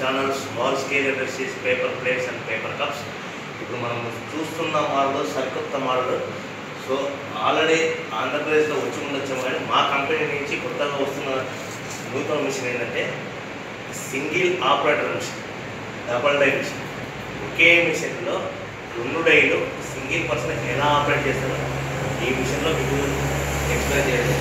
Channel small scale industries paper plates and paper cups. ఇప్పుడు మనం చూస్తున్న మోడల్ సరికొత్త మోడల్. సో ఆల్రెడీ ఆంధ్రప్రదేశ్లో వచ్చి ఉండొచ్చాము, కానీ మా కంపెనీ నుంచి కొత్తగా వస్తున్న నూతన మిషన్ ఏంటంటే single operator machine, double die machine. ఒకే మిషన్లో 2 డైలు సింగిల్ పర్సన్ ఎలా ఆపరేట్ చేస్తారో ఈ మిషన్లో మీకు ఎక్స్ప్లెయిన్ చేయాలి.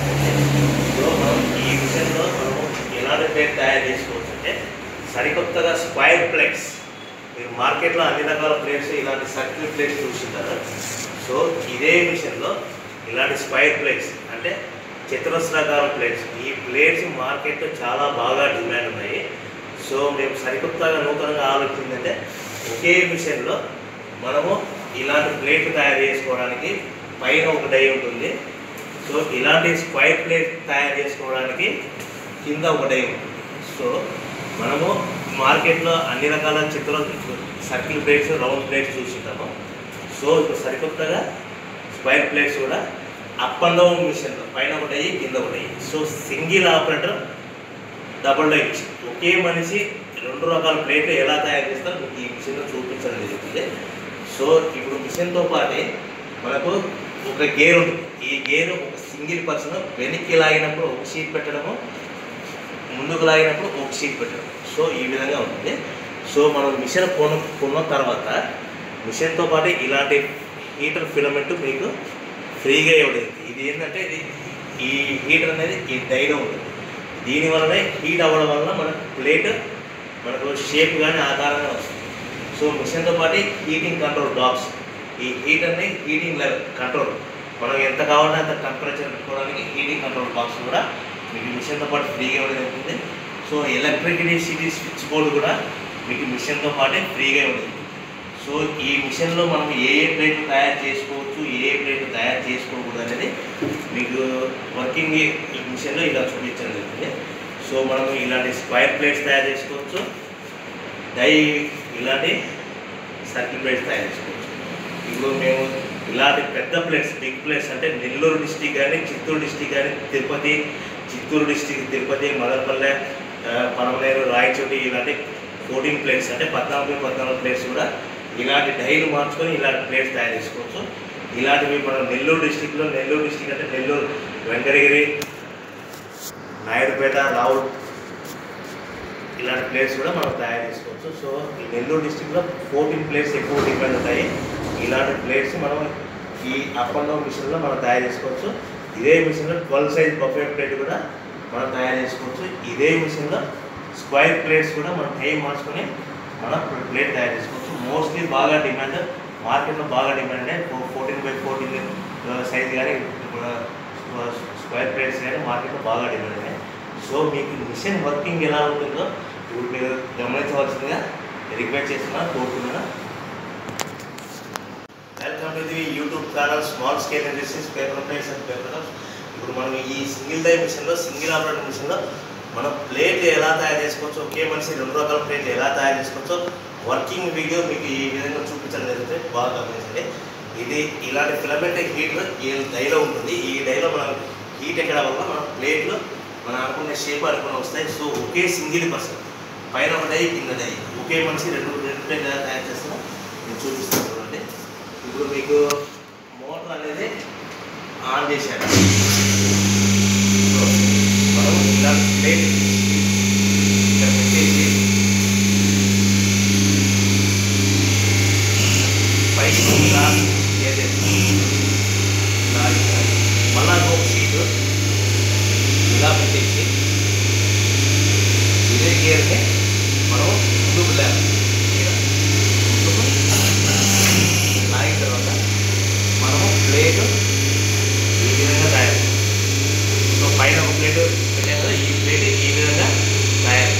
సో మనం ఈ మిషన్లో మనము ఎలాంటి ప్లేట్ తయారు చేసుకోవచ్చు అంటే సరికొత్తగా స్క్వైర్ ప్లేట్స్. మీరు మార్కెట్లో అన్ని రకాల ప్లేట్స్ ఇలాంటి సర్కిల్ ప్లేట్స్ చూస్తుంటారు. సో ఇదే మిషన్లో ఇలాంటి స్క్వైర్ ప్లేట్స్ అంటే చతురస్రాకారం ప్లేట్స్, ఈ ప్లేట్స్ మార్కెట్లో చాలా బాగా డిమాండ్ ఉన్నాయి. సో మేము సరికొత్తగా నూతనంగా ఆలోచించిందంటే ఒకే మిషన్లో మనము ఇలాంటి ప్లేట్ తయారు చేసుకోవడానికి పైన ఒక డై ఉంటుంది. సో ఇలాంటి స్క్వైర్ ప్లేట్ తయారు చేసుకోవడానికి కింద ఒక డై ఉంటుంది. సో మనము మార్కెట్లో అన్ని రకాల సర్కిల్ ప్లేట్స్, రౌండ్ ప్లేట్స్ చూస్తుంటాము. సో ఇప్పుడు సరికొత్తగా స్క్వైర్ ప్లేట్స్ కూడా అప్ అండ్ డౌన్ మిషన్లో పైన ఒక డై కింద ఒక die. So single operator double die machine. ఒకే మనిషి 2 రకాల ప్లేట్లు ఎలా తయారు చేస్తారో మీకు ఈ మిషన్లో చూపించడం జరుగుతుంది. సో ఇప్పుడు మిషన్తో పాటే మనకు ఒక గేర్ ఉంటుంది. ఈ గేర్ ఒక సింగిల్ పర్సన్ వెనక్కి లాగినప్పుడు ఒక షీట్ పెట్టడము, ముందుకు లాగినప్పుడు ఒక షీట్ పెట్టడం. సో ఈ విధంగా ఉంటుంది. సో మనం మిషన్ కొన్న తర్వాత మిషన్తో పాటు ఇలాంటి హీటర్ ఫిలమెంట్ మీకు ఫ్రీగా ఇవ్వలేదు. ఇది ఏంటంటే ఈ హీటర్ అనేది ఈ డైలో ఉంటుంది. దీనివల్లనే హీట్ అవ్వడం వల్ల మన ప్లేట్ మనకు షేప్ కానీ ఆకారంగా వస్తుంది. సో మిషన్తో పాటు హీటింగ్ కంట్రోల్ బాక్స్, ఈ హీటర్ని హీటింగ్ లెవెల్ కంట్రోల్, మనం ఎంత కావాలంటే అంత టెంపరేచర్ పెట్టుకోవడానికి హీటింగ్ కంట్రోల్ బాక్స్ కూడా మీకు మిషన్తో పాటు ఫ్రీగా ఇవ్వడం జరుగుతుంది. సో ఎలక్ట్రిసిటీ స్విచ్ బోర్డు కూడా మీకు మిషన్తో పాటే ఫ్రీగా ఇవ్వడం. సో ఈ మిషన్లో మనం ఏ ప్లేట్లు తయారు చేసుకోవచ్చు, ఏ ప్లేట్లు తయారు చేసుకోకూడదు అనేది మీకు వర్కింగ్ ఈ మిషన్లో ఇలా చూపించడం జరుగుతుంది. సో మనం ఇలాంటి స్క్వైర్ ప్లేట్స్ తయారు చేసుకోవచ్చు, డై ఇలాంటి సర్కిల్ ప్లేట్స్ తయారు చేసుకోవచ్చు. ఇప్పుడు మేము ఇలాంటి పెద్ద ప్లేట్స్, బిగ్ ప్లేట్స్ అంటే నెల్లూరు డిస్టిక్ కానీ, చిత్తూరు డిస్టిక్ కానీ, తిరుపతి, చిత్తూరు డిస్టిక్, తిరుపతి, మదనపల్లె, పరమనేరు, రాయచోటి ఇలాంటి 14 ప్లేట్స్ అంటే 14 ప్లేట్స్ కూడా ఇలాంటి డైలు మార్చుకొని ఇలాంటి ప్లేట్స్ తయారు చేసుకోవచ్చు. ఇలాంటివి మనం నెల్లూరు డిస్టిక్ అంటే నెల్లూరు, వెంకటగిరి, నాయుడుపేట, రావుల్ ఇలాంటి ప్లేట్స్ కూడా మనం తయారు చేసుకోవచ్చు. సో ఈ నెల్లూరు డిస్టిక్లో 14 ప్లేట్స్ ఎక్కువ డిపెండ్ ఉంటాయి. ఇలాంటి ప్లేట్స్ మనం ఈ అప్ అండ్ డౌన్ మిషన్లో మనం తయారు చేసుకోవచ్చు. ఇదే మిషన్లో 12 సైజ్ బఫే ప్లేట్ కూడా మనం తయారు చేసుకోవచ్చు. ఇదే మిషన్లో స్క్వైర్ ప్లేట్స్ కూడా మనం టైం మార్చుకొని మనం ప్లేట్ తయారు చేసుకోవచ్చు. మోస్ట్లీ బాగా డిమాండ్, మార్కెట్లో బాగా డిమాండ్ అంటే 14x14 సైజ్ కానీ స్క్వైర్ ప్లేట్స్ కానీ మార్కెట్లో బాగా డిమాండ్ ఉన్నాయి. సో మీకు మిషన్ వర్కింగ్ ఎలా ఉంటుందో ఇప్పుడు మీరు గమనించవలసిందిగా రిక్వెస్ట్ చేస్తున్నాను, కోరుతున్నాను. Welcome to the YouTube channel small scale industries paper plates and paper cups. ఇప్పుడు మనం ఈ సింగిల్ డై మిషన్లో, సింగిల్ ఆపరేటర్ మిషన్లో మనం ప్లేట్లు ఎలా తయారు చేసుకోవచ్చు, ఒకే మనిషి 2 రకాల ప్లేట్లు ఎలా తయారు చేసుకోవచ్చో వర్కింగ్ వీడియో మీకు ఈ విధంగా చూపించడం జరుగుతుంది. బాగా గమనించండి. ఇది ఇలాంటి ఫిలమెంట్ హీటర్ ఈ డైలో ఉంటుంది. ఈ డైలో మనం హీట్ ఎక్కడం వల్ల మన ప్లేట్లు మనం అనుకునే షేప్ అనుకుని వస్తాయి. సో ఒకే సింగిల్ పర్సన్ పైన ఒక డై, కింద డై, ఒకే మనిషి 2 ప్లేట్లు ఎలా తయారు చేస్తామో నేను చూపిస్తాను చూడండి. ఇప్పుడు మీకు మోటార్ అనేది ఆన్ చేశాను. మనం ఇలాంటి ప్లేట్ ఇక్కడ పెట్టేసి పైకి ఇలా ఏదైతే ఇలా మళ్ళా ఒక సీటు ఇలా పెట్టేసి ఇదే గేర్ని మనం ముందుకు ముందుకు లాగిన తర్వాత మనము ప్లేటు ఈ విధంగా తయారు. సో పైన ఒక ప్లేటు పెట్టాం కదా, ఈ ప్లేట్ ఈ విధంగా తయారు.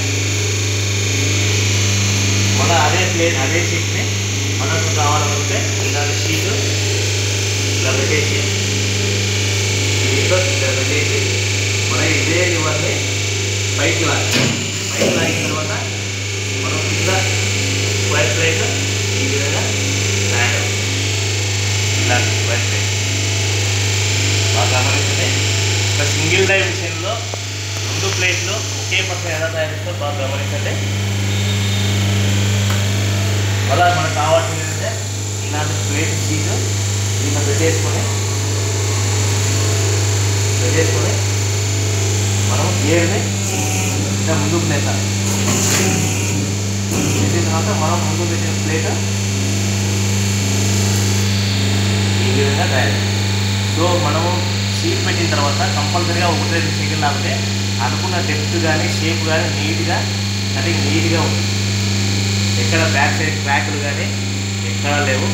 మళ్ళీ అదే షీట్ని మనకు కావాలనుకుంటే ఇలాంటి షీటు ఇలా పెట్టేసి దీంట్లో ఇలా పెట్టేసి మనం ఇదే లివర్ని పైకి లాగిన తర్వాత మనం కింద స్క్వైర్ ప్లేట్ ఈ విధంగా తయారు. ఇలాంటి స్క్వైర్ ప్లేట్ బాగా గమనించండి. ఒక సింగిల్ డై మిషన్లో 2 ప్లేట్లు ఒకే పక్కన ఎలా తయారు చేస్తారో బాగా గమనించండి. చేసుకొని మనం గేర్ని ఇలా ముందుకు నెట్టాలి. నెట్టిన తర్వాత మనం ముందు పెట్టిన ప్లేట్ ఈ విధంగా తయారు. సో మనము షీట్ పెట్టిన తర్వాత కంపల్సరీగా 1-2 సెకండ్ లేకపోతే అనుకున్న డెప్త్ కానీ షేప్ కానీ నీట్గా కటింగ్ నీట్గా ఉంది. ఎక్కడ బ్యాక్ సైడ్ క్రాక్లు కానీ ఎక్కడా లేవు.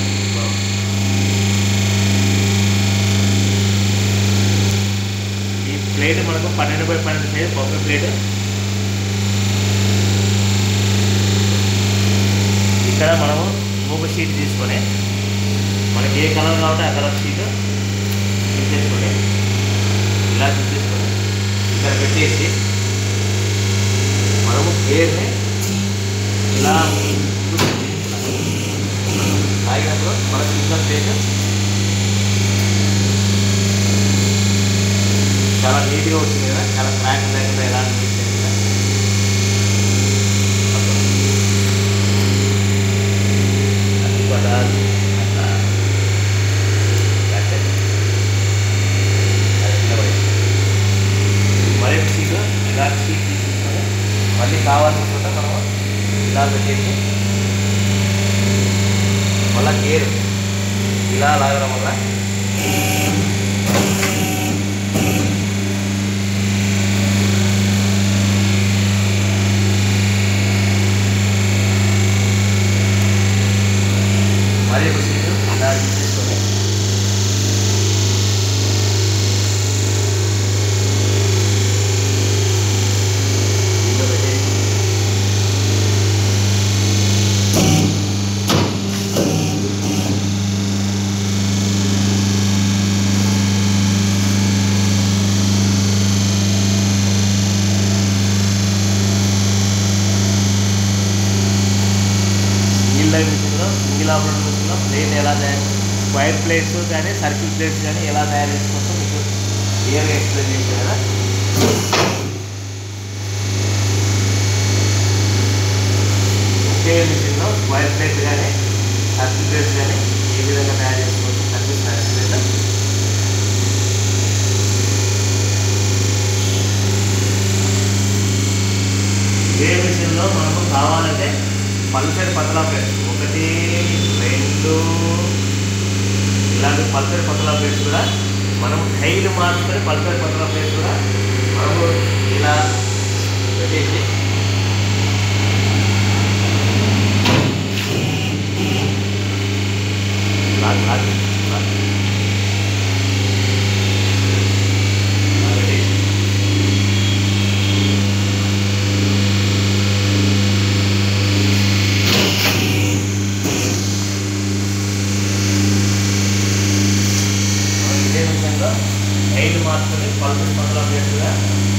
ఈ ప్లేట్ మనకు 12x12 సైజ్ బొమ్మ ప్లేట్. ఇక్కడ మనము మూగ షీట్ తీసుకొని మనకి ఏ కలర్ కావాలంటే ఆ కలర్ షీట్ తీసుకొని ఇలా తీసుకొని ఇక్కడ పెట్టేసి మనము గేర్ని ఇలా ఆగినప్పుడు మనకు ఇంకా ప్లేట్ చాలా నీట్గా వచ్చింది కదా, చాలా క్రాక్ లేకుండా ఎలా అనిపించింది కదా. మరీ షీట్ ఇలా షీట్ తీసుకొని మళ్ళీ కావాలనుకుంటే మనం ఇలా పెట్టేసి మళ్ళీ గేర్ ఇలా లాగడం వల్ల మరి షీట్ ఇలా తీసుకొని మిషన్లో సింగిల్ ఆపరేటర్ మిషన్లో ప్లేట్ ఎలా తయారు, స్క్వైర్ ప్లేట్స్ కానీ సర్కిల్ ప్లేట్స్ కానీ ఎలా తయారు చేసుకోవచ్చో మీకు క్లియర్గా ఎక్స్ప్లెయిన్ చేశాను కదా. ఒకే మిషన్లో స్క్వైర్ ప్లేట్స్ కానీ సర్కిల్ ప్లేట్స్ కానీ ఏ విధంగా తయారు చేసుకోవచ్చు కనిపిస్తున్నాయి. ఏ మిషన్లో మనకు కావాలంటే పల్సర్ పతలా ప్లేట్స్ 1, 2 ఇలాంటి పల్సర్ పతలా ప్లేట్స్ కూడా మనం హైట్ మార్చుకొని పల్సర్ పతలా ప్లేట్స్ కూడా మనము ఇలా పెట్టేసి హైట్ మార్చుకొని పల్సర్ పతలా ప్లేట్స్ కూడా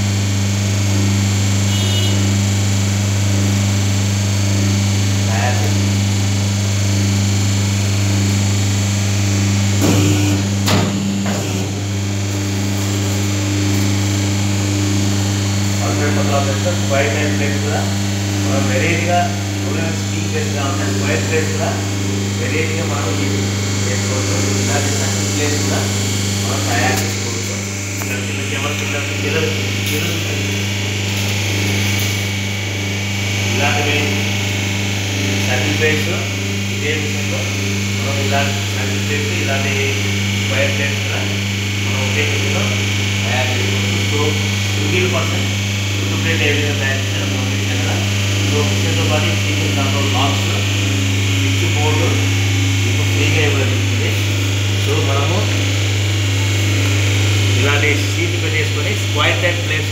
తయారు చేసి స్క్వైర్ టైప్ ప్లేట్స్ కూడా మనం వెరైటీగా స్టీల్ ప్లేట్స్ కావాలంటే స్క్వైర్ ప్లేట్స్ కూడా వెరైటీగా మనం చేసుకోవచ్చు. ఇలాంటి సర్కిల్ ప్లేట్స్ కూడా మనం తయారు చేసుకోవచ్చు. ఇలాంటివి సర్కిల్ ప్లేట్స్ ఇదే విషయంలో మనం ఇలాంటి సర్కిల్ ప్లేట్స్ ఇలాంటి స్క్వైర్ ప్లేట్స్ కూడా మనం ఒకే విషయంలో తయారు చేసుకోవచ్చు. సో సింగిల్ పర్సన్ ప్లేట్ ఏ విధంగా తయారు చేయాలో పంపించాను కదా. సో మిషన్తో పాటు steering control box switch board మీకు ఫ్రీగా ఇవ్వబడుతుంది. సో మనము ఇలాంటి షీట్ పెట్టేసుకొని స్క్వైర్ టైప్ ప్లేట్స్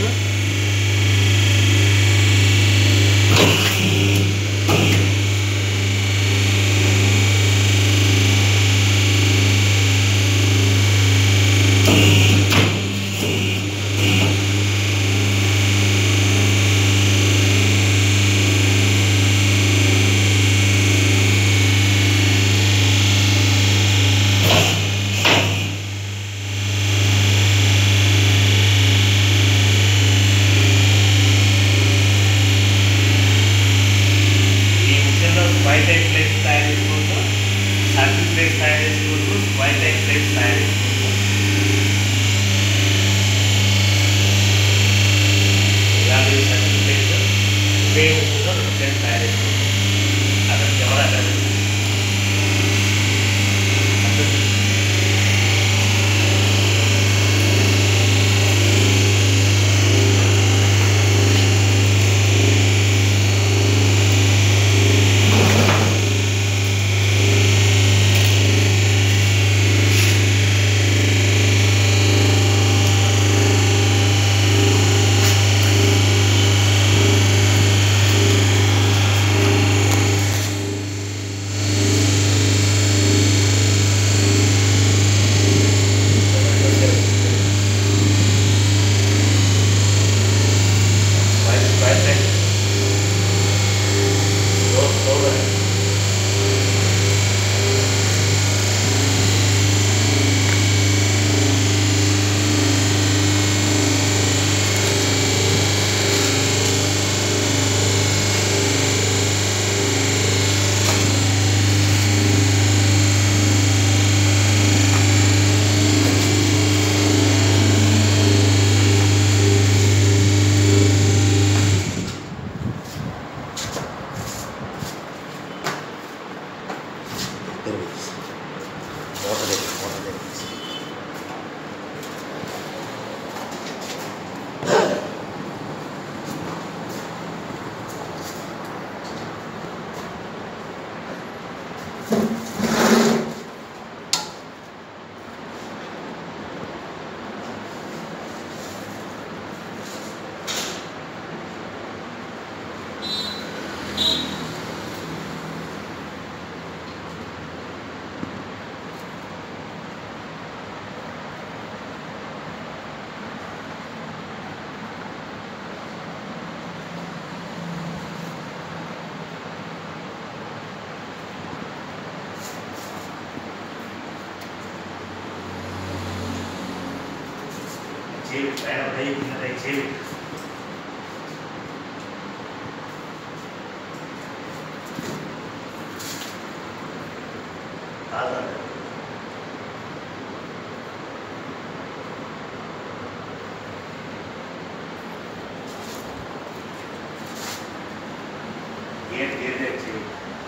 పైన డై డై చేయి కాదండి. గేట్ గేట్ చేయి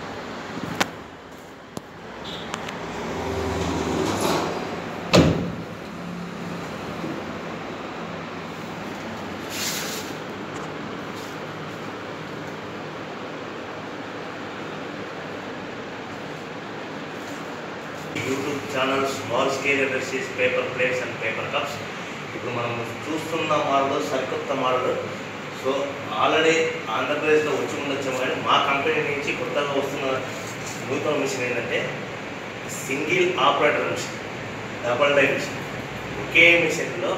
YouTube channel small scale industries paper plates and paper cups. ఇప్పుడు మనం చూస్తున్న మోడల్ సరికొత్త మోడల్. సో ఆల్రెడీ ఆంధ్రప్రదేశ్లో వచ్చి ఉండొచ్చాము, కానీ మా కంపెనీ నుంచి కొత్తగా వస్తున్న నూతన మిషన్ ఏంటంటే single operator machine, double die machine. ఒకే మిషన్లో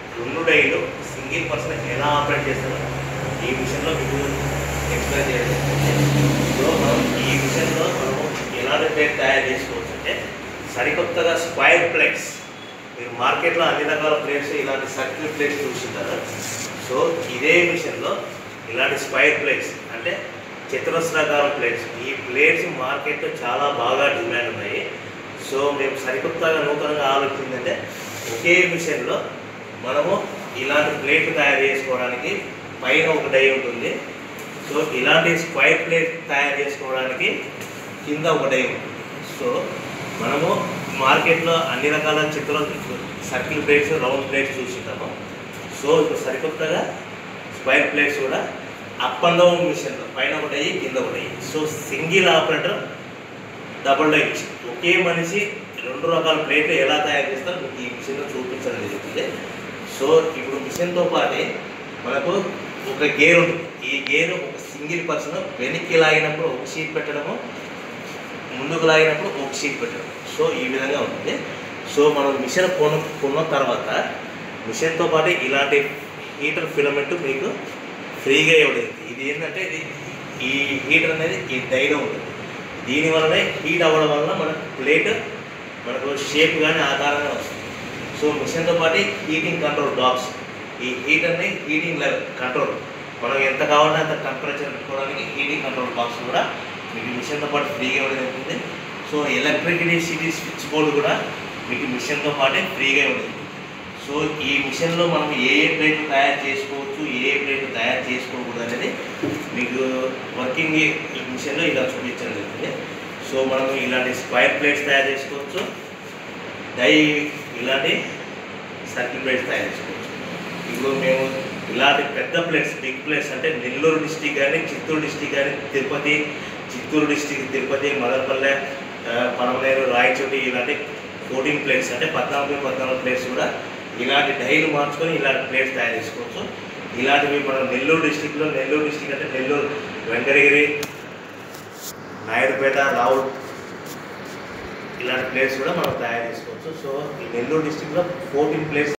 2 డైలు సింగిల్ పర్సన్ ఎలా ఆపరేట్ చేస్తారో ఈ మిషన్లో మీకు ఎక్స్ప్లెయిన్ చేయాలి. సో మనం ఈ మిషన్లో మనము ఎలాంటి ప్లేట్ తయారు చేసుకోవచ్చు అంటే సరికొత్తగా స్క్వైర్ ప్లేట్స్. మీరు మార్కెట్లో అన్ని రకాల ప్లేట్స్ ఇలాంటి సర్కిల్ ప్లేట్స్ చూస్తుంటారు. సో ఇదే మిషన్లో ఇలాంటి స్క్వైర్ ప్లేట్స్ అంటే చతురస్రాకారం ప్లేట్స్, ఈ ప్లేట్స్ మార్కెట్లో చాలా బాగా డిమాండ్ ఉన్నాయి. సో మేము సరికొత్తగా నూతనంగా ఆలోచించిందంటే ఒకే మిషన్లో మనము ఇలాంటి ప్లేట్ తయారు చేసుకోవడానికి పైన ఒక డై ఉంటుంది. సో ఇలాంటి స్క్వైర్ ప్లేట్ తయారు చేసుకోవడానికి కింద ఒక డై ఉంటుంది. సో మనము మార్కెట్లో అన్ని రకాల సర్కిల్ ప్లేట్స్, రౌండ్ ప్లేట్స్ చూస్తుంటాము. సో ఇప్పుడు సరికొత్తగా స్క్వైర్ ప్లేట్స్ కూడా అప్ అండ్ డౌన్ మిషన్లో పైన ఒక డై కింద ఒక die. So single operator double die machine. ఒకే మనిషి 2 రకాల ప్లేట్లు ఎలా తయారు చేస్తారో మీకు ఈ మిషన్లో చూపించడం జరుగుతుంది. సో ఇప్పుడు మిషన్తో పాటే మనకు ఒక గేర్ ఉంటుంది. ఈ గేర్ ఒక సింగిల్ పర్సన్ వెనక్కి లాగినప్పుడు ఒక షీట్ పెట్టడము, ముందుకు లాగినప్పుడు ఒక షీట్ పెట్టడం. సో ఈ విధంగా ఉంటుంది. సో మనం మిషన్ కొన్న తర్వాత మిషన్తో పాటు ఇలాంటి హీటర్ ఫిలమెంట్ మీకు ఫ్రీగా ఇవ్వలేదు. ఇది ఏంటంటే ఈ హీటర్ అనేది ఈ డైలో ఉంటుంది. దీనివల్లనే హీట్ అవ్వడం వల్ల మన ప్లేట్ మనకు షేప్ కానీ ఆకారంగా వస్తుంది. సో మిషన్తో పాటు హీటింగ్ కంట్రోల్ బాక్స్, ఈ హీటర్ని హీటింగ్ లెవెల్ కంట్రోల్ మనం ఎంత కావాలంటే అంత టెంపరేచర్ పెట్టుకోవడానికి హీటింగ్ కంట్రోల్ బాక్స్ కూడా మీకు మిషన్తో పాటు ఫ్రీగా ఇవ్వడం జరుగుతుంది. సో ఎలక్ట్రిసిటీ స్విచ్ బోర్డు కూడా మీకు మిషన్తో పాటే ఫ్రీగా ఇవ్వడం. సో ఈ మిషన్లో మనం ఏ ప్లేట్లు తయారు చేసుకోవచ్చు, ఏ ప్లేట్లు తయారు చేసుకోకూడదు అనేది మీకు వర్కింగ్ ఈ మిషన్లో ఇలా చూపించడం జరుగుతుంది. సో మనం ఇలాంటి స్క్వైర్ ప్లేట్స్ తయారు చేసుకోవచ్చు, డై ఇలాంటి సర్కిల్ ప్లేట్స్ తయారు చేసుకోవచ్చు. ఇప్పుడు మేము ఇలాంటి పెద్ద ప్లేట్స్, బిగ్ ప్లేట్స్ అంటే నెల్లూరు డిస్టిక్ కానీ, చిత్తూరు డిస్టిక్ కానీ, తిరుపతి, చిత్తూరు డిస్టిక్, తిరుపతి, మదనపల్లె, పడమనేరు, రాయచోటి ఇలాంటి 14 ప్లేట్స్ అంటే 14 ప్లేట్స్ కూడా ఇలాంటి డైలు మార్చుకొని ఇలాంటి ప్లేట్స్ తయారు చేసుకోవచ్చు. ఇలాంటివి మనం నెల్లూరు డిస్టిక్ అంటే నెల్లూరు, వెంకటగిరి, నాయుడుపేట, రావుల్ ఇలాంటి ప్లేట్స్ కూడా మనం తయారు చేసుకోవచ్చు. సో ఈ నెల్లూరు డిస్టిక్లో 14 ప్లేట్స్